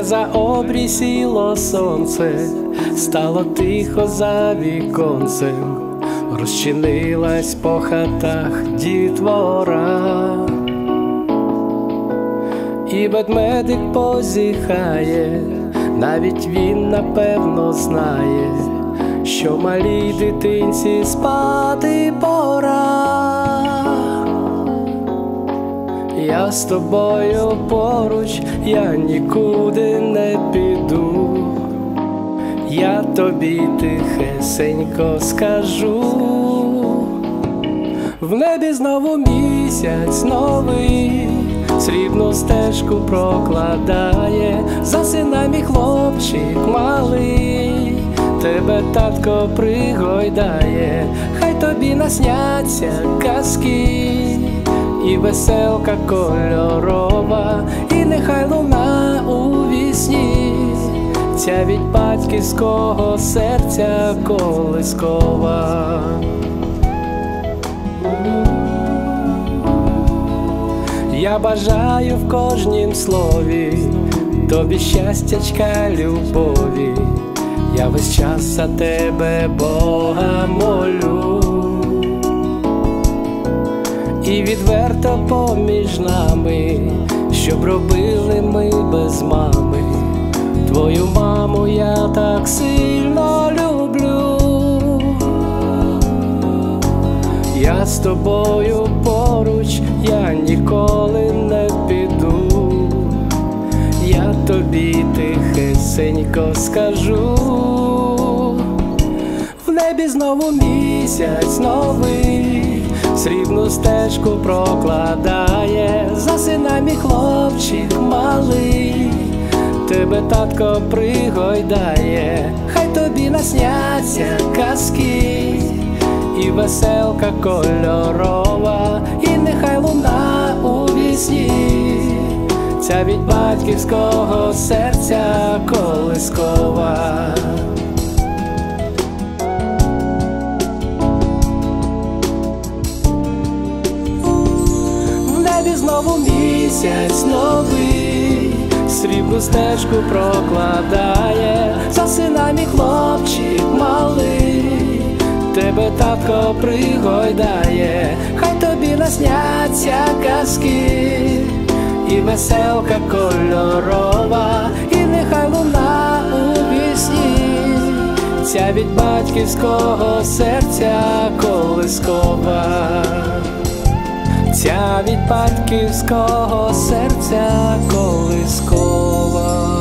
за обрій сіло сонце, стало тихо за віконцем, розчинилась по хатах дітвора. І ведмедик позіхає, навіть він напевно знає, що малій дитинці спати пора. Я з тобою поруч, я нікуди не піду, я тобі тихесенько скажу. В небі знову місяць новий, срібну стежку прокладає, засинай, мій хлопчик малий, тебе татко пригойдає, хай тобі насняться казки і веселка кольорова, і нехай луна у вісні, ця від батьківського серця колискова. Я бажаю в кожнім слові тобі щастячка, любові, я весь час за тебе Бога молю. І відверто поміж нами, щоб робили ми без мами, твою маму я так сильно люблю. Я з тобою поруч, я ніколи не піду, я тобі тихесенько скажу. В небі знову місяць новий, срібну стежку прокладає, засинай, мій хлопчик малий, тебе татко пригойдає, хай тобі насняться казки і веселка кольорова, і нехай луна у вісні, ця від батьківського серця колискова. В небі знову місяць новий, срібну стежку прокладає, засинай, мій хлопчик малий, тебе татко пригойдає, хай тобі насняться казки і веселка кольорова, і нехай луна у вісні, ця від батьківського серця колискова, ця від батьківського серця колискова.